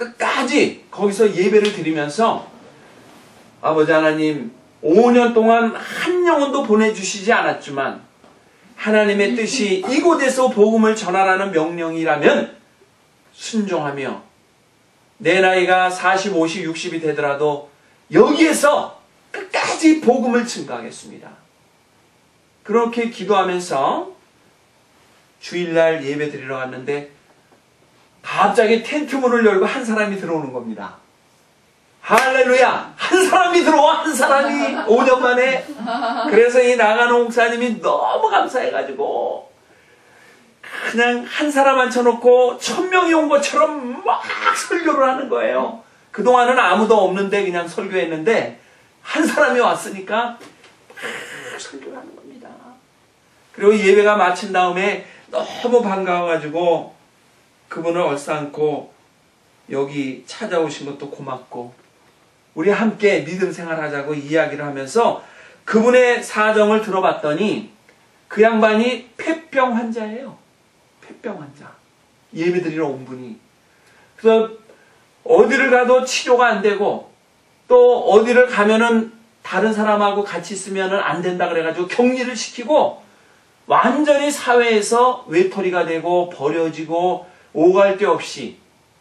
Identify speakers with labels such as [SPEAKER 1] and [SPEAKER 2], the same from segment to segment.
[SPEAKER 1] 끝까지 거기서 예배를 드리면서 아버지 하나님 5년 동안 한 영혼도 보내주시지 않았지만 하나님의 뜻이 이곳에서 복음을 전하라는 명령이라면 순종하며 내 나이가 40, 50, 60이 되더라도 여기에서 끝까지 복음을 증거하겠습니다. 그렇게 기도하면서 주일날 예배 드리러 갔는데 갑자기 텐트 문을 열고 한 사람이 들어오는 겁니다. 할렐루야! 한 사람이 들어와, 한 사람이 5년 만에. 그래서 이 나가노 목사님이 너무 감사해가지고 그냥 한 사람 앉혀놓고 1000명이 온 것처럼 막 설교를 하는 거예요. 그동안은 아무도 없는데 그냥 설교했는데 한 사람이 왔으니까 막 설교를 하는 겁니다. 그리고 예배가 마친 다음에 너무 반가워가지고 그분을 얼싸안고 여기 찾아오신 것도 고맙고 우리 함께 믿음 생활하자고 이야기를 하면서 그분의 사정을 들어봤더니 그 양반이 폐병 환자예요. 폐병 환자. 예배 드리러 온 분이. 그래서 어디를 가도 치료가 안 되고 또 어디를 가면은 다른 사람하고 같이 있으면은 안 된다 그래가지고 격리를 시키고 완전히 사회에서 외톨이가 되고 버려지고 오갈 데 없이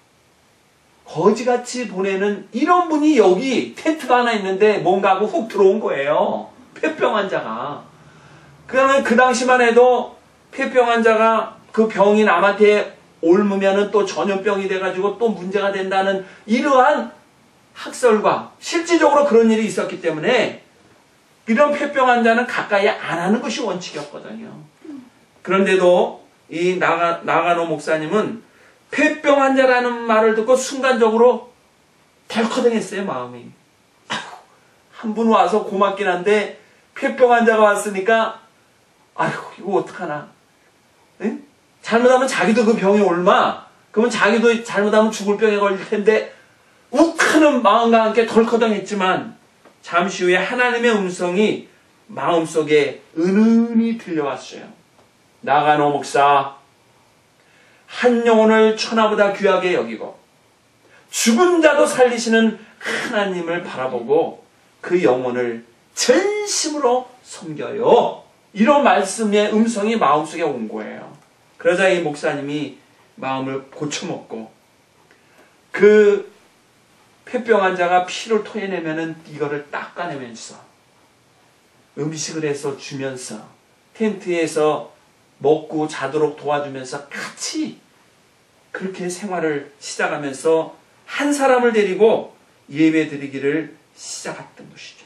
[SPEAKER 1] 거지같이 보내는 이런 분이 여기 텐트가 하나 있는데 뭔가 하고 훅 들어온 거예요. 폐병 환자가. 그러면 그 당시만 해도 폐병 환자가 그 병이 남한테 옮으면은 또 전염병이 돼가지고 또 문제가 된다는 이러한 학설과 실질적으로 그런 일이 있었기 때문에 이런 폐병 환자는 가까이 안 하는 것이 원칙이었거든요. 그런데도 이 나가노 목사님은 폐병 환자라는 말을 듣고 순간적으로 덜커덩했어요, 마음이. 한 분 와서 고맙긴 한데 폐병 환자가 왔으니까 아이고 이거 어떡하나. 응? 잘못하면 자기도 그 병에 옮아. 그러면 자기도 잘못하면 죽을 병에 걸릴 텐데 욱하는 마음과 함께 덜커덩했지만 잠시 후에 하나님의 음성이 마음속에 은은히 들려왔어요. 나가노 목사, 한 영혼을 천하보다 귀하게 여기고 죽은 자도 살리시는 하나님을 바라보고 그 영혼을 전심으로 섬겨요. 이런 말씀의 음성이 마음속에 온 거예요. 그러자 이 목사님이 마음을 고쳐먹고 그 폐병 환자가 피를 토해내면은 이거를 닦아내면서 음식을 해서 주면서 텐트에서 먹고 자도록 도와주면서 같이 그렇게 생활을 시작하면서 한 사람을 데리고 예배 드리기를 시작했던 것이죠.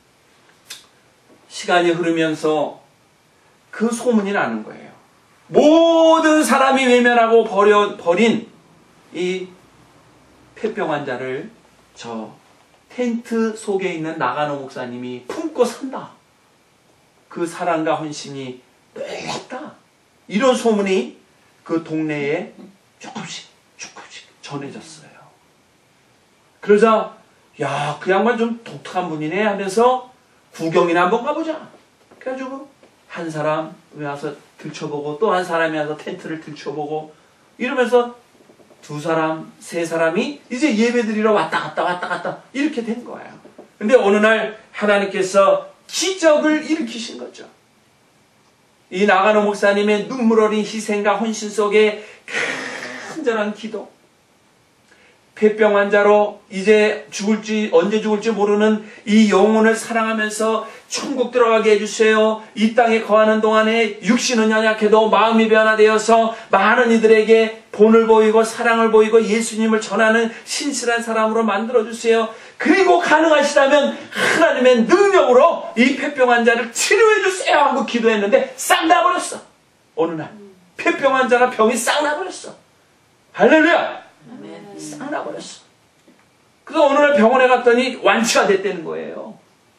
[SPEAKER 1] 시간이 흐르면서 그 소문이 나는 거예요. 모든 사람이 외면하고 버린 이 폐병 환자를 저 텐트 속에 있는 나가노 목사님이 품고 산다. 그 사랑과 헌신이 놀랍다. 이런 소문이 그 동네에 조금씩 전해졌어요. 그러자 야, 그 양반 좀 독특한 분이네 하면서 구경이나 한번 가보자. 그래가지고 한 사람 와서 들춰보고 또 한 사람이 와서 텐트를 들춰보고 이러면서 두 사람, 세 사람이 이제 예배 드리러 왔다 갔다 이렇게 된 거예요. 근데 어느 날 하나님께서 기적을 일으키신 거죠. 이 나가노 목사님의 눈물 어린 희생과 헌신 속에 간절한 기도, 폐병 환자로 이제 언제 죽을지 모르는 이 영혼을 사랑하면서 천국 들어가게 해주세요. 이 땅에 거하는 동안에 육신은 연약해도 마음이 변화되어서 많은 이들에게 본을 보이고 사랑을 보이고 예수님을 전하는 신실한 사람으로 만들어주세요. 그리고 가능하시다면 하나님의 능력으로 이 폐병 환자를 치료해주세요 하고 기도했는데 싹 나버렸어. 어느 날 폐병 환자가 병이 싹 나버렸어. 할렐루야. 싹 나버렸어. 그래서 어느 날 병원에 갔더니 완치가 됐다는 거예요.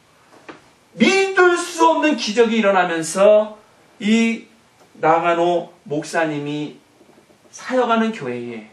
[SPEAKER 1] 믿을 수 없는 기적이 일어나면서 이 나가노 목사님이 사역하는 교회에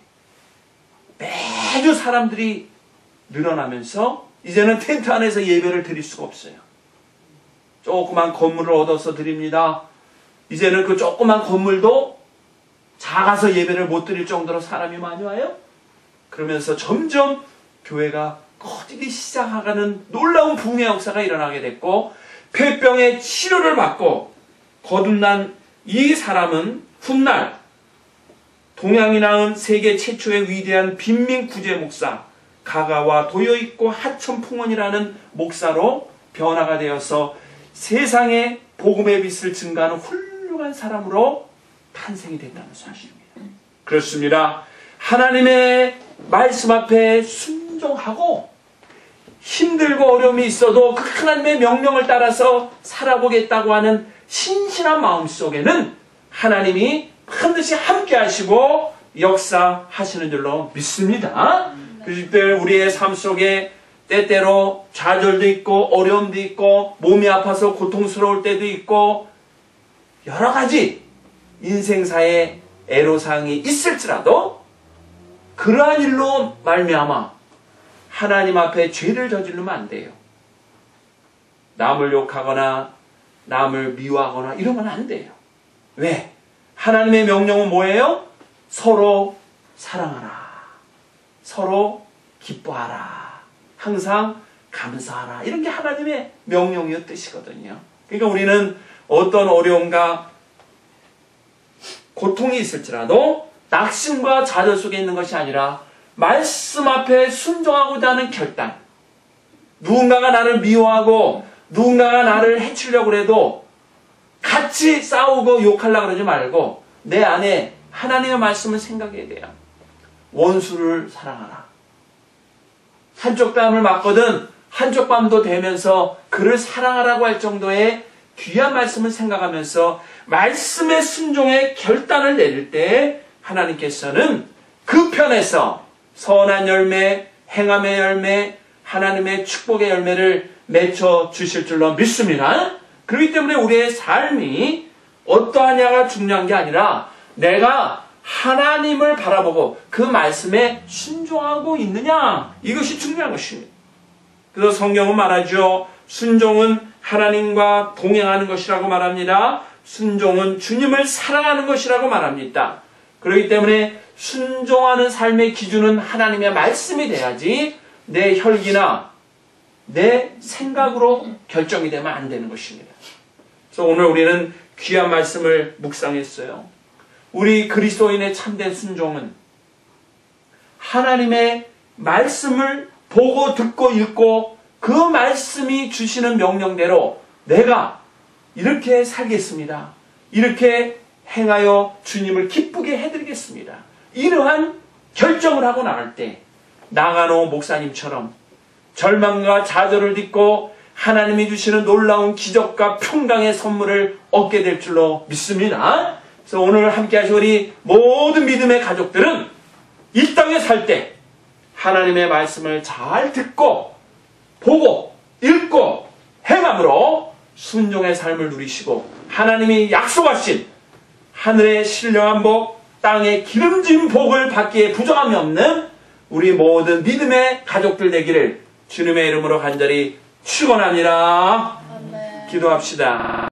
[SPEAKER 1] 매주 사람들이 늘어나면서 이제는 텐트 안에서 예배를 드릴 수가 없어요. 조그만 건물을 얻어서 드립니다. 이제는 그 조그만 건물도 작아서 예배를 못 드릴 정도로 사람이 많이 와요. 그러면서 점점 교회가 커지기 시작하는 놀라운 부흥의 역사가 일어나게 됐고, 폐병의 치료를 받고 거듭난 이 사람은 훗날 동양이 낳은 세계 최초의 위대한 빈민 구제 목사, 가가와 도요있고 하천풍원이라는 목사로 변화가 되어서 세상에 복음의 빛을 증가하는 훌륭한 사람으로 탄생이 됐다는 사실입니다. 그렇습니다. 하나님의 말씀 앞에 순종하고 힘들고 어려움이 있어도 그 하나님의 명령을 따라서 살아보겠다고 하는 신실한 마음 속에는 하나님이 반드시 함께 하시고 역사하시는 줄로 믿습니다. 그렇기 때문에 우리의 삶 속에 때때로 좌절도 있고 어려움도 있고 몸이 아파서 고통스러울 때도 있고 여러 가지 인생사의 애로사항이 있을지라도 그러한 일로 말미암아 하나님 앞에 죄를 저지르면 안 돼요. 남을 욕하거나 남을 미워하거나 이러면 안 돼요. 왜? 하나님의 명령은 뭐예요? 서로 사랑하라. 서로 기뻐하라. 항상 감사하라. 이런 게 하나님의 명령이었 뜻이거든요. 그러니까 우리는 어떤 어려움과 고통이 있을지라도 낙심과 좌절 속에 있는 것이 아니라 말씀 앞에 순종하고자 하는 결단. 누군가가 나를 미워하고 누군가가 나를 해치려고 해도 같이 싸우고 욕하려고 그러지 말고 내 안에 하나님의 말씀을 생각해야 돼요. 원수를 사랑하라. 한쪽 뺨을 맞거든 한쪽 뺨도 대면서 그를 사랑하라고 할 정도의 귀한 말씀을 생각하면서 말씀의 순종의 결단을 내릴 때 하나님께서는 그 편에서 선한 열매, 행함의 열매, 하나님의 축복의 열매를 맺혀 주실 줄로 믿습니다. 그렇기 때문에 우리의 삶이 어떠하냐가 중요한 게 아니라 내가 하나님을 바라보고 그 말씀에 순종하고 있느냐, 이것이 중요한 것입니다. 그래서 성경은 말하죠. 순종은 하나님과 동행하는 것이라고 말합니다. 순종은 주님을 사랑하는 것이라고 말합니다. 그렇기 때문에 순종하는 삶의 기준은 하나님의 말씀이 돼야지 내 혈기나 내 생각으로 결정이 되면 안 되는 것입니다. 그래서 오늘 우리는 귀한 말씀을 묵상했어요. 우리 그리스도인의 참된 순종은 하나님의 말씀을 보고 듣고 읽고 그 말씀이 주시는 명령대로 내가 이렇게 살겠습니다. 이렇게 행하여 주님을 기쁘게 해드리겠습니다. 이러한 결정을 하고 나갈 때 나가노 목사님처럼 절망과 좌절을 딛고 하나님이 주시는 놀라운 기적과 평강의 선물을 얻게 될 줄로 믿습니다. 그래서 오늘 함께 하신 우리 모든 믿음의 가족들은 이 땅에 살 때 하나님의 말씀을 잘 듣고 보고 읽고 행함으로 순종의 삶을 누리시고 하나님이 약속하신 하늘의 신령한 복, 땅의 기름진 복을 받기에 부족함이 없는 우리 모든 믿음의 가족들 되기를 주님의 이름으로 간절히 축원합니다. 기도합시다.